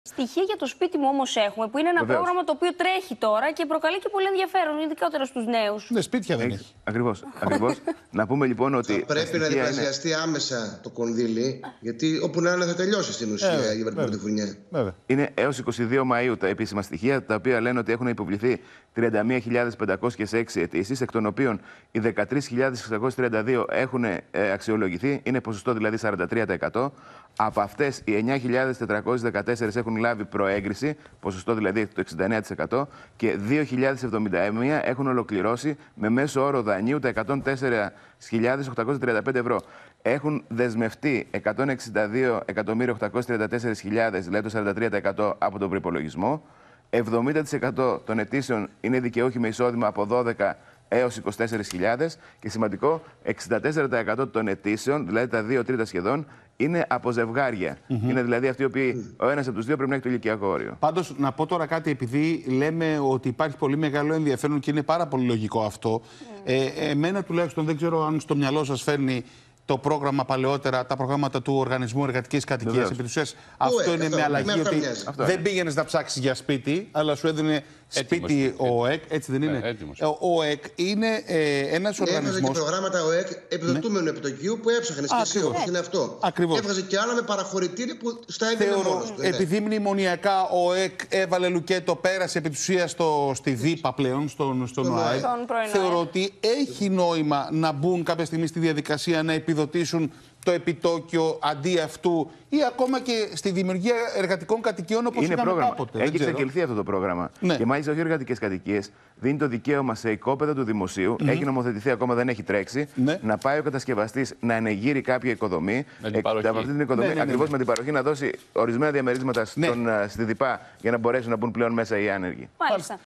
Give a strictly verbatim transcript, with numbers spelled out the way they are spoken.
Στοιχεία για το σπίτι μου όμως έχουμε, που είναι ένα Βεβαίως. πρόγραμμα το οποίο τρέχει τώρα και προκαλεί και πολύ ενδιαφέρον, ειδικότερα στους νέους. Ναι, σπίτια δεν έχει. Ακριβώς. Ακριβώς. Να πούμε λοιπόν ότι. Θα πρέπει να διπλασιαστεί είναι... άμεσα το κονδύλι, γιατί όπου να είναι θα τελειώσει στην ουσία ε, η πρωτοβουλία. Είναι έως είκοσι δύο Μαΐου τα επίσημα στοιχεία, τα οποία λένε ότι έχουν υποβληθεί τριάντα μία χιλιάδες πεντακόσιες έξι αιτήσεις, εκ των οποίων οι δεκατρείς χιλιάδες εξακόσιες τριάντα δύο έχουν ε, αξιολογηθεί, είναι ποσοστό δηλαδή σαράντα τρία τοις εκατό. Από αυτές οι εννιά χιλιάδες τετρακόσιες δεκατέσσερις έχουν λάβει προέγκριση, ποσοστό δηλαδή το εξήντα εννέα τοις εκατό, και δύο χιλιάδες εβδομήντα μία έχουν ολοκληρώσει με μέσο όρο δανείου τα εκατόν τέσσερις χιλιάδες οκτακόσιες τριάντα πέντε ευρώ. Έχουν δεσμευτεί εκατόν εξήντα δύο εκατομμύρια οκτακόσιες τριάντα τέσσερις χιλιάδες, δηλαδή το σαράντα τρία τοις εκατό από τον προϋπολογισμό. εβδομήντα τοις εκατό των αιτήσεων είναι δικαιούχοι με εισόδημα από δώδεκα έως είκοσι τέσσερις χιλιάδες και σημαντικό, εξήντα τέσσερα τοις εκατό των αιτήσεων, δηλαδή τα δύο τρίτα σχεδόν, είναι από ζευγάρια. Mm-hmm. Είναι δηλαδή αυτοί οι οποίοι ο ένας από τους δύο πρέπει να έχει το ηλικιακό όριο. Πάντως, να πω τώρα κάτι, επειδή λέμε ότι υπάρχει πολύ μεγάλο ενδιαφέρον και είναι πάρα πολύ λογικό αυτό. Mm. Ε, εμένα τουλάχιστον δεν ξέρω αν στο μυαλό σας φέρνει το πρόγραμμα παλαιότερα, τα προγράμματα του Οργανισμού Εργατικής Κατοικίας. Επί της ουσίας, αυτό είναι μια αλλαγή, ότι δεν πήγαινες να ψάξεις για σπίτι, αλλά σου έδινε σπίτι ο ΟΕΚ, έτσι δεν είναι? Ε, ο ΟΕΚ είναι ε, ένας οργανισμός. Έβγαζε και προγράμματα ΟΕΚ επιδοτούμενου ναι. επιτοκίου που έψαχνες και εσύ, όπως είναι αυτό. Ακριβώς. Έβγαζε και άλλα με παραχωρητήρια που στα έδινε μόνος του. Επειδή μνημονιακά ο ΟΕΚ έβαλε λουκέτο, πέρασε επί της ουσίας στη ΔΥΠΑ πλέον, στον, στον ΟΑΕ. Θεωρώ ότι έχει νόημα να μπουν κάποια στιγμή στη διαδικασία να επιδοτήσουν το επιτόκιο αντί αυτού, ή ακόμα και στη δημιουργία εργατικών κατοικιών όπως είναι είχαμε πρόγραμμα. κάποτε. Έχει εξαγγελθεί αυτό το πρόγραμμα. Ναι. Και μάλιστα όχι εργατικές κατοικίες. Δίνει το δικαίωμα σε οικόπεδα του δημοσίου. Mm-hmm. Έχει νομοθετηθεί, ακόμα δεν έχει τρέξει. Ναι. Να πάει ο κατασκευαστής να ανεγείρει κάποια οικοδομή. Με την παροχή. Από αυτή την οικοδομή, ναι, ναι, ναι, ακριβώς ναι. με την παροχή, να δώσει ορισμένα διαμερίσματα στον, ναι. στη ΔΥΠΑ για να μπορέσουν να μπουν πλέον μέσα οι άνεργοι. Μάλιστα.